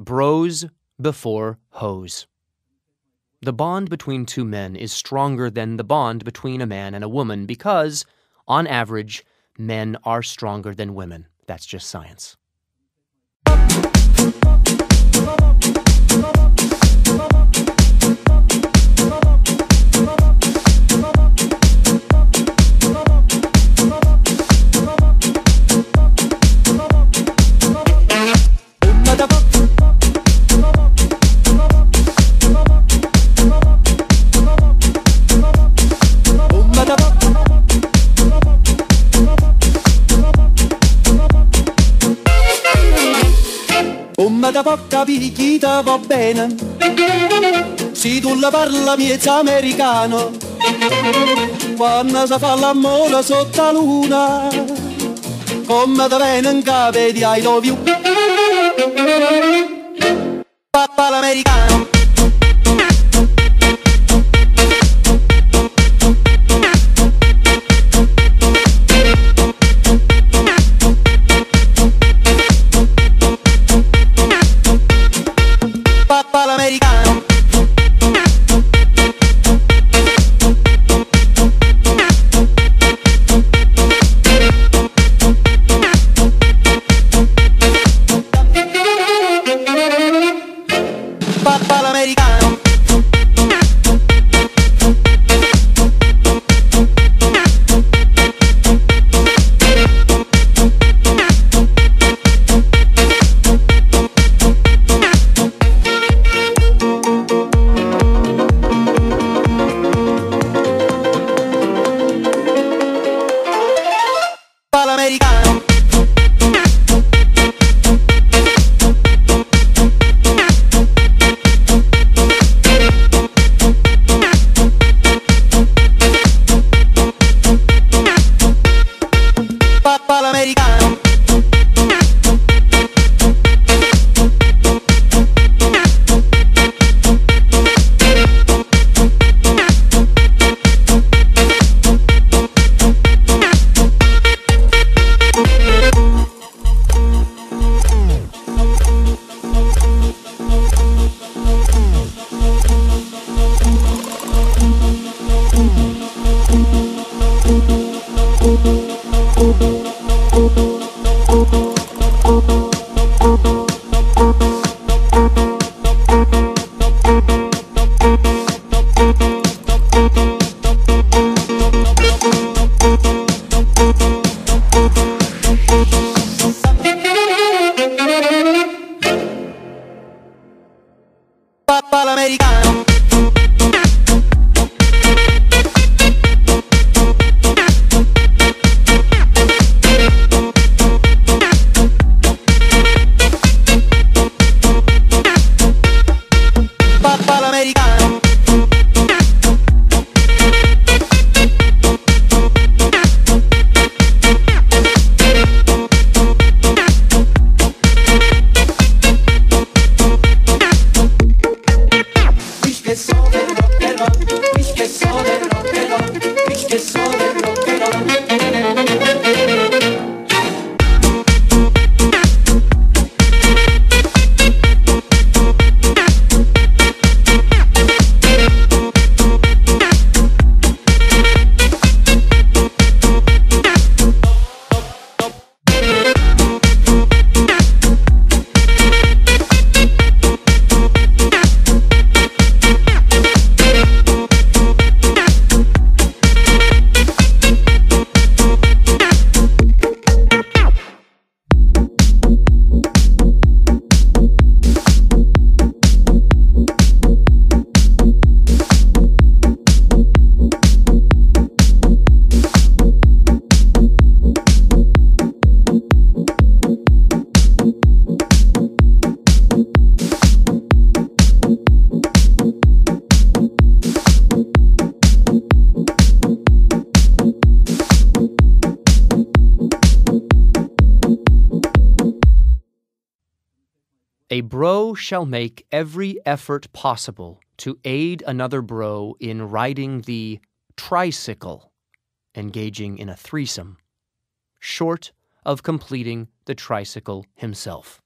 Bros before hoes. The bond between two men is stronger than the bond between a man and a woman because, on average, men are stronger than women. That's just science. Come da poca picchita va bene, se tu la parla miezza americano, quando si fa l'amore sotto la luna, come da viene in capo di I love you, papà l'americano. Papà l'americano. Papà l'americano. A bro shall make every effort possible to aid another bro in riding the tricycle, engaging in a threesome, short of completing the tricycle himself.